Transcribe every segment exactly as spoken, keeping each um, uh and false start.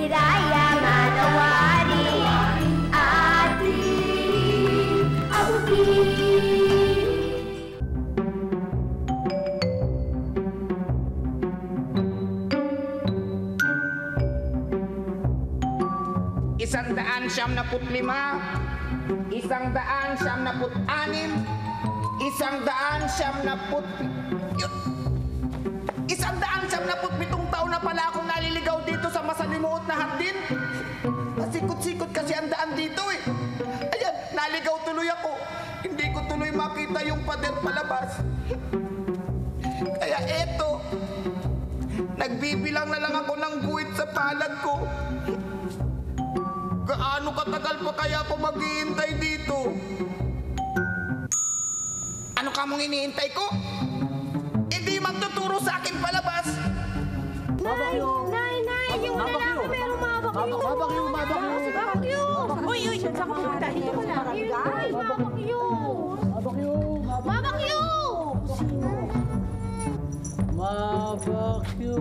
Hiraya manawari ating abutin. Isang daan siyam na put lima, isang daan siyam na put anim, isang daan siyam na put... Isang daan siyam na put pitong taon na pala akong naliligaw dito sa masalimuot na hardin. Masikot-sikot kasi ang daan dito eh. Ayan, naligaw tuloy ako. Hindi ko tuloy makita yung pader palabas. Kaya eto, nagbibilang na lang ako ng guhit sa palad ko. Gaano katagal pa kaya ako maghihintay dito? Ano ka mong hinihintay ko? Hindi magtuturo sa akin palabas. Nay, nay, nay, yung lalaki merong mabakyo. Mabakyo, mabakyo. Mabakyo. Uy, uy, saan ka pumunta? Dito ka na. Ay, mabakyo. Mabakyo. Mabakyo. Mabakyo.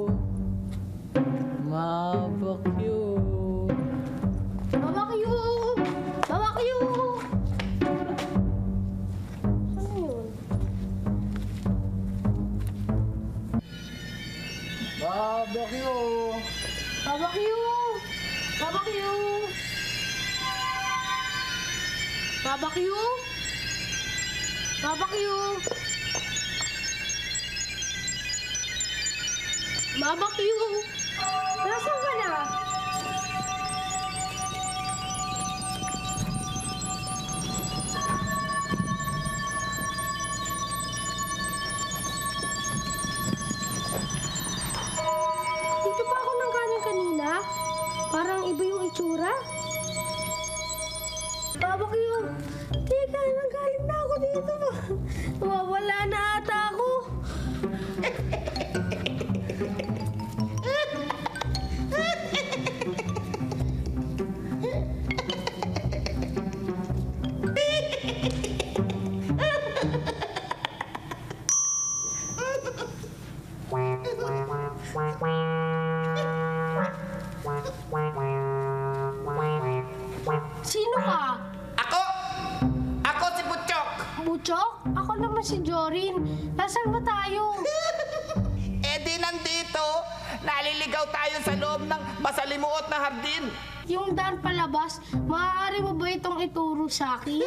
Mabakyo. Mabakyo. Mabakyo. Saan yun? Mabakyo. Mabakyo. Mabakyo. Mabakyo. Mabakyo. Mabakyo. Nasaan ka na? Dito pa ako nang galing kanina. Parang iba yung itsura. Babakyo. Teka, nanggaling na ako dito. Mawawala na ata ako. Sino ka? Ako! Ako si Butchok! Butchok? Ako naman si Jorin. Nasaan ba tayo? Eh di nandito, naliligaw tayo sa loob ng masalimuot na hardin. Yung daan palabas, maaari mo ba itong ituro sa akin?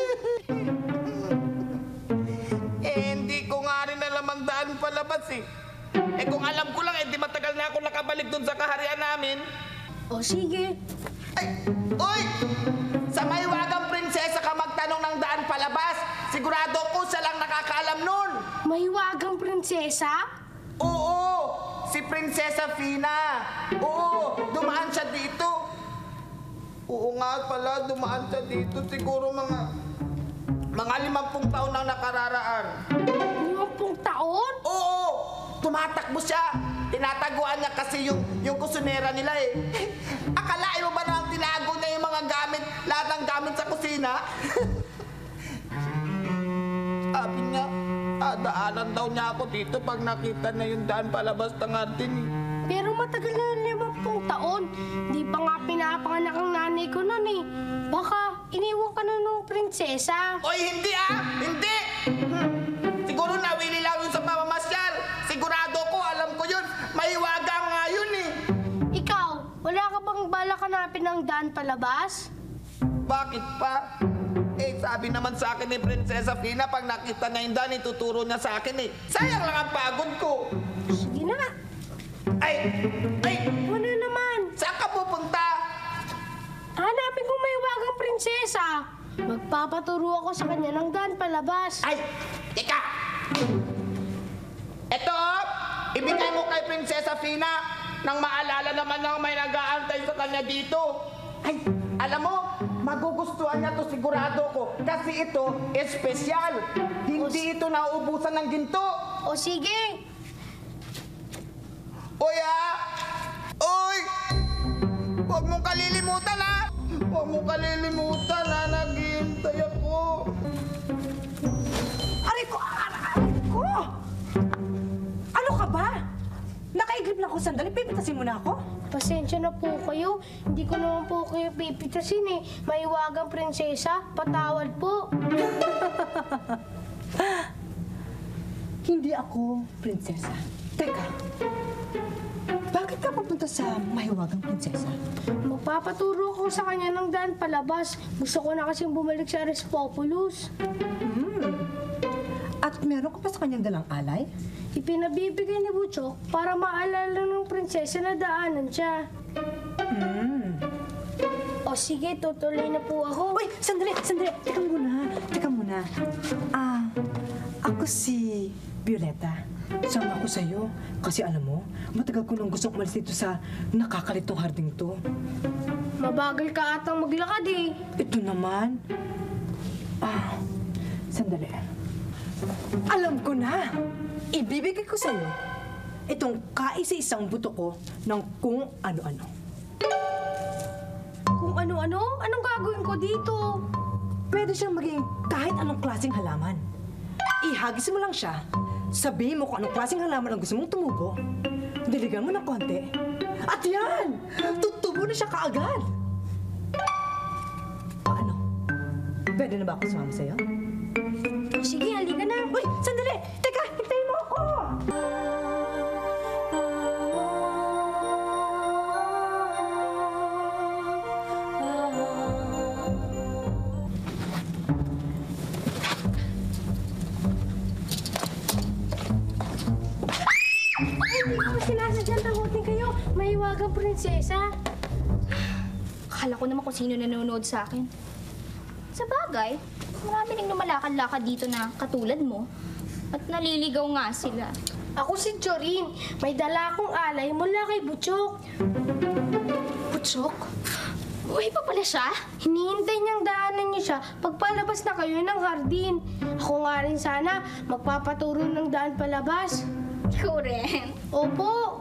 Eh hindi ko nga rin alam ang daan palabas eh. Eh kung alam ko lang, eh di matagal na ako nakabalik dun sa kaharian namin. O sige. Ay! Uy! Sa mahiwagang prinsesa ka magtanong ng daan palabas. Sigurado ko siya lang nakakaalam nun. Mahiwagang prinsesa? Oo! Si Prinsesa Fina. Oo! Dumaan siya dito. Oo nga pala, dumaan siya dito. Siguro mga... mga limampung taon nang nakararaan. Limampung taon? Oo! Tumatakbo siya. Tinataguan niya kasi yung, yung kusinera nila eh. Akalain mo ba na tinago niya yung mga gamit, lahat ng gamit sa kusina? Sabi niya, adaanan daw niya ako dito pag nakita na yung daan palabas ng atin eh. Pero matagal na yung limampung taon. Di pa nga pinapanganak ang nanay ko nun eh. Baka iniwan ka na nung prinsesa. Oy, hindi ah! Hindi! Hmm. Siguro nawili lang yun sa pamamasyal. Sigurado ko, alam ko yun. Mahiwaga nga yun eh. Ikaw, wala ka bang balak hanapin ng daan palabas? Bakit pa? Eh, sabi naman sa akin ni Prinsesa Fina, pag nakita niya yung daan, ituturo niya sa akin eh. Sayang lang ang pagod ko. Sige na nga. Ay! Ay! Ano naman? Saan ka pupunta? Hanapin ko mahiwagang prinsesa. Magpapaturo ako sa kanya ng daan palabas. Ay! Teka! Ito, ibigay mo kay Prinsesa Fina nang maalala naman na may nag-aantay sa kanya dito. Ay, alam mo, magugustuhan niya to sigurado ko. Kasi ito, espesyal. Hindi ito nauubusan ng ginto. O sige. Uy, ah! Uy! Huwag mong kalilimutan, ha! Huwag mong kalilimutan, ha! Naghihintay ako. Aray ko! Aray ko! Ano ka ba? Nakaiglip lang ako sandali. Pipitasin mo na ako? Pasensya na po kayo. Hindi ko naman po kayo pipitasin eh. Maiwagang prinsesa, patawad po. Hindi ako prinsesa. Teka, bakit ka pupunta sa mahiwagang prinsesa? Magpapaturo ko sa kanya ng daan palabas. Gusto ko na kasing bumalik sa Respopulus. At meron ka pa sa kanyang dalang alay? Ipinabibigay ni Butchok para maalala ng prinsesa na daanan siya. Hmm. O sige, tutuloy na po ako. Uy, sandali, sandali. Teka muna, teka muna. Ah, ako si Violeta. Sama ko sa'yo. Kasi alam mo, matagal ko nang gusto umalis dito sa nakakalitong harding to. Mabagal ka atang maglakad eh. Ito naman. Ah, sandali. Alam ko na! Ibibigay ko sa'yo itong kaisa-isang buto ko ng kung ano-ano. Kung ano-ano, anong gagawin ko dito? Pwede siyang maging kahit anong klaseng halaman. Ihagis mo lang siya, sabihin mo kung anong klaseng halaman ang gusto mong tumubo, diligan mo ng konti, at yan! Tutubo na siya kaagad! Paano? Pwede na ba ako sumama sa'yo? Sige, halika na. Uy! Sandali! Teka! Hintayin mo ako! Hindi ko sinasadyang takutin kayo. Mahiwagang prinsesa. Akala ko naman kung sino nanonood sa akin. Sa bagay, marami rin lumalakad-lakad dito na katulad mo. At naliligaw nga sila. Ako si Jorin. May dala akong alay mula kay Butchok. Butchok? Buhay pa pala siya? Hinihintay niyang daanan niyo siya pagpalabas na kayo ng hardin. Ako nga rin sana magpapaturo ng daan palabas. Ikaw rin. Opo.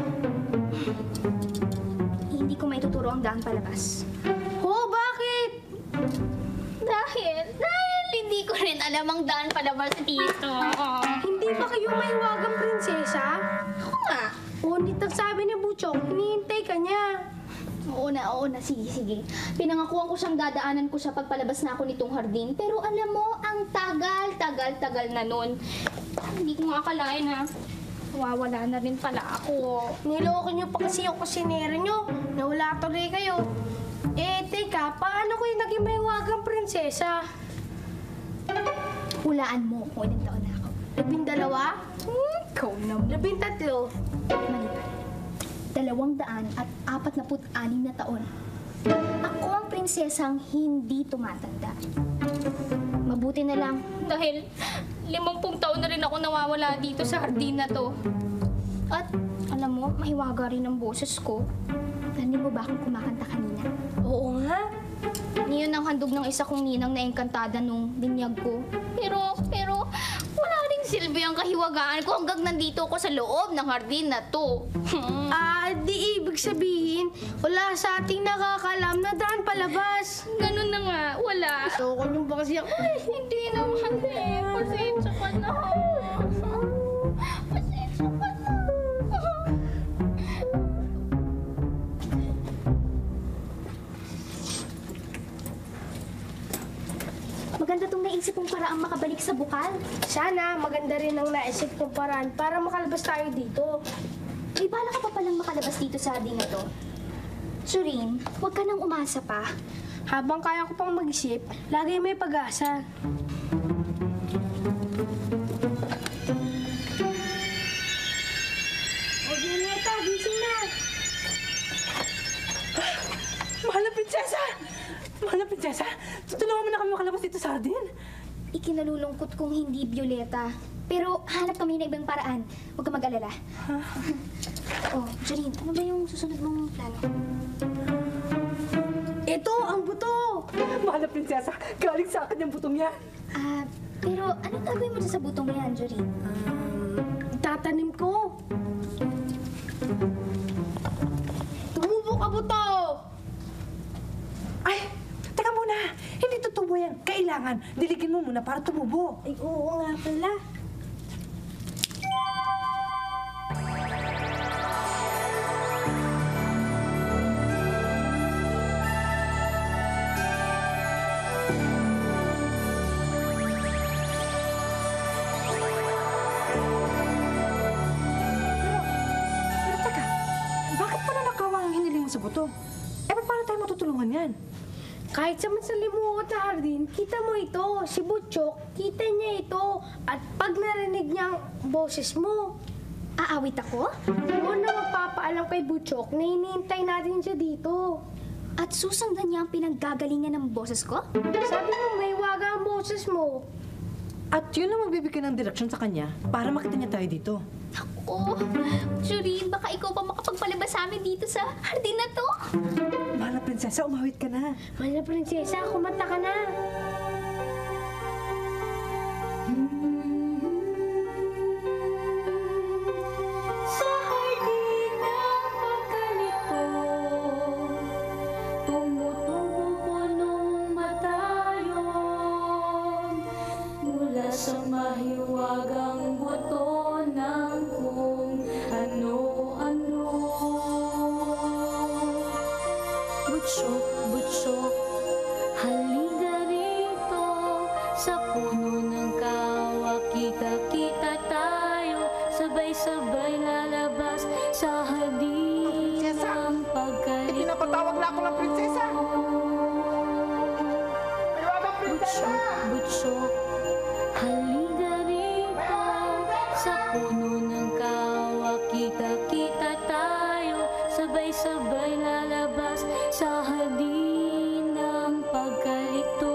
Hindi ko maituturo ang daan palabas. Ho, bakit? Dahil, dahil hindi ko rin alam ang daan palabas dito. Hindi ba kayo mahiwagang prinsesa? Oo nga. Ngunit ang sabi ni Butchok, hinihintay ka niya. Oo na, oo na. Sige, sige. Pinangakuan ko siyang dadaanan ko siya pagpalabas na ako nitong hardin. Pero alam mo, ang tagal, tagal, tagal na nun. Hindi ko nga akalain na mawawala na rin pala ako. Niloko niyo pa kasi yung kusinera niyo. Nawala tuloy kayo. Eh, teka, paano kayo naging mahiwagang prinsesa? Hulaan mo kung ilang taon na ako. Labindalawa? Hmm, ikaw naman. Labintatlo? Mali pa. Dalawang daan at apat na put anim na taon. Ako ang prinsesang hindi tumatanda. Mabuti na lang dahil limampung taon na rin ako nawawala dito sa hardin na to. At alam mo, mahiwaga rin ang boses ko. Narinig mo ba akong kumakanta kanina? Oo nga. Niyon ang handog ng isa kong ninang na engkantada nung binyag ko. Pero, pero, wala ring silbi ang kahiwagaan ko hanggang nandito ako sa loob ng hardin na to. Ah, di ibig sabihin, wala sa ating nakakalam na daan palabas. Ganun na nga, wala. Loko niyo ba kasi ako? Ay, hindi naman eh. Pasensya ka na. Pasensya ka na. Maganda tong naisip kong paraang makabalik sa bukal. Sana maganda rin ang naisip kong paraan para makalabas tayo dito. May bala ka pa palang makalabas dito sa hardin na to. Surin, huwag ka nang umasa pa. Habang kaya ko pang mag-isip, lagi may pag-asa. O, Violeta, gising na. Mahal na prinsesa! Mahal na prinsesa! Tutulungan mo na kami makalabas dito sa hardin. Ikinalulungkot kong hindi Violeta. Pero hanap kami na ibang paraan. Huwag ka mag-alala. Oh, Jorin, ano ba yung susunod mong plano? Ito, ang buto. Mahal na prinsesa, galing sa akin yung butong yan. Ah, pero anong gagawin mo dyan sa butong yan, Jorin? Itatanim ko. Tumubo ka, buto. Ay, teka muna. Hindi tutubo yan. Kailangan, diligin mo muna para tumubo. Ay, oo nga pala. mo sa buto. Eh, paano tayo matutulungan yan? Kahit sa masalimuot na hardin, kita mo ito. Si Butchok, kita niya ito. At pag narinig niya ang boses mo, Aawit ako? doon na magpapaalam kay Butchok na hinihintay natin siya dito. At susundan niya ang pinanggagalingan ng boses ko? Sabi mo, may waga ang boses mo. At yun ang magbibigay ng direksyon sa kanya para makita niya tayo dito. Ako, Joreen, baka ikaw pa makapagpalabas sa amin dito sa hardin na to. Mahal na prinsesa, umawit ka na. Mahal na prinsesa, kumanta ka na. Sa hardin ng pagkalito, tumutubo punong matayon, mula sa mahiwagang buto ng kung ano-ano. Butsyok, butsyok, halika rito, sa puno ng kawa, kita-kita tayo, sabay-sabay lalabas sa hardin Prinsesa! ng pagkalito. Pinapatawag na ako ng prinsesa! Mahiwagang prinsesa! Butsyok, butsyok, halika rito, sa puno ng kawa, kita-kita tayo, sabay-sabay lalabas sa hardin ng pagkalito.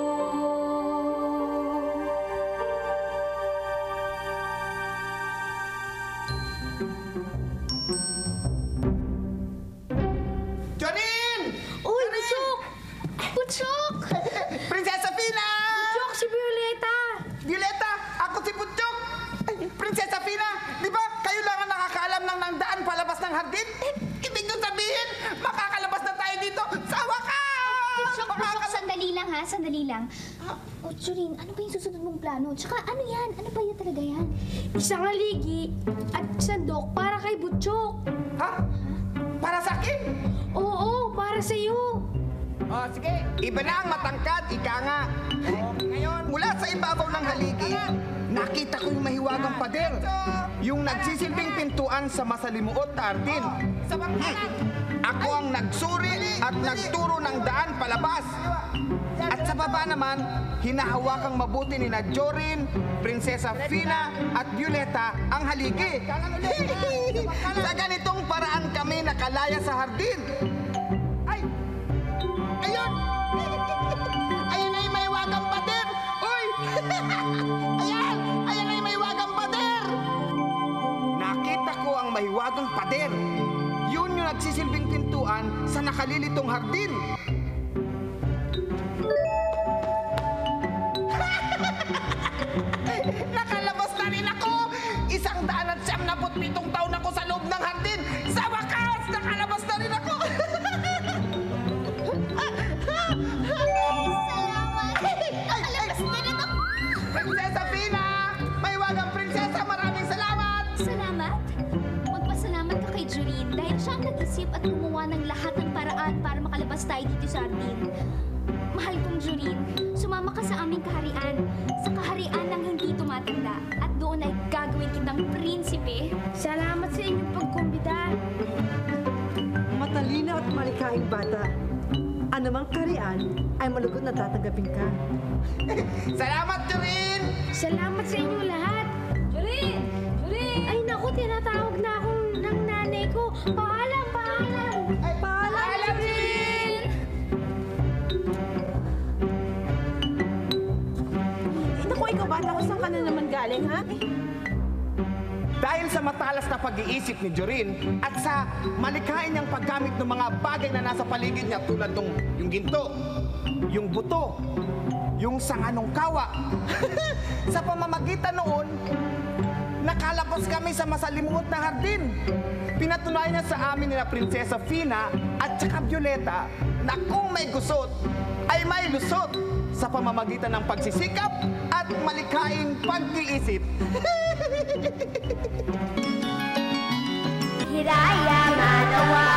Jorin! Uy, Butchok! Butchok! Prinsesa Fina! Butchok, si Violeta! Violeta, ako si Butchok! Ay, Prinsesa Fina, di ba kayo lang ang nakakaalam ng nangdaan palabas ng hardin? Ibig nyo sabihin, makakalabas na tayo dito sa wakas! Butchok, Butchok, sandali lang ha, sandali lang. Oh, Joreen, ano ba yung susunod mong plano? Tsaka ano yan? Ano ba yan talaga yan? Isang aligi at sandok para kay Butchok. Ha? Para sa akin? Oo, para sa'yo. Oh, sige. Iba na ang matangkad, ika nga. Ngayon, mula sa ibabaw ng haligi, nakita ko yung mahiwagang pader. Yung nagsisilbing pintuan sa masalimuot na hardin. Hmm. Ako ang nagsuri at nagturo ng daan palabas. At sa baba naman, hinahawakang mabuti ni na Jorin, Prinsesa Fina at Violeta ang haligi. Sa ganitong paraan kami nakalaya sa hardin. Ay! Ayun! Ayun ay may wagang pader! Uy! Ayan! Ayan ay may wagang pader! Nakita ko ang may wagang pader. Yun yung nagsisilbing pintuan sa nakalilitong hardin. Nakalabas na rin ako! Isang daan at siyam na pitong taon ako sa loob ng hardin! Sa wakas! Nakalabas na rin ako! Salamat! Nakalabas na rin ako! Prinsesa Fina! May wagang prinsesa! Maraming salamat! Salamat? Magpasalamat ka kay Joreen dahil siya ang nag-isip at gumawa ng lahat ng paraan para makalabas tayo dito sa hardin. Mahal kong Joreen, sumama ka sa aming kaharian, sa kaharian ng hindi tumatanda, at doon ay gagawin kitang prinsipe. Salamat sa inyong pagkumbida. Matalino at malikaing bata. Anumang karian ay malugot na tatanggapin ka. Salamat, Jorin! Salamat sa inyo lahat. Joreen! Joreen! Ay naku, tinatawag na akong ng nanay ko. Paalam, paalam. Ay, paalam, Jorin! Naku, ikaw bata ko, saan ka na naman galing, ha? Dahil sa matalas na pag-iisip ni Jorin at sa malikain niyang paggamit ng mga bagay na nasa paligid niya tulad ng yung ginto, yung buto, yung sanganong kawa. Sa pamamagitan noon, nakalabas kami sa masalimuot na hardin. Pinatunayan niya sa amin nila Prinsesa Fina at saka Violeta na kung may gusot, ay may lusot sa pamamagitan ng pagsisikap at malikaing pag-iisip. Hiraya manawa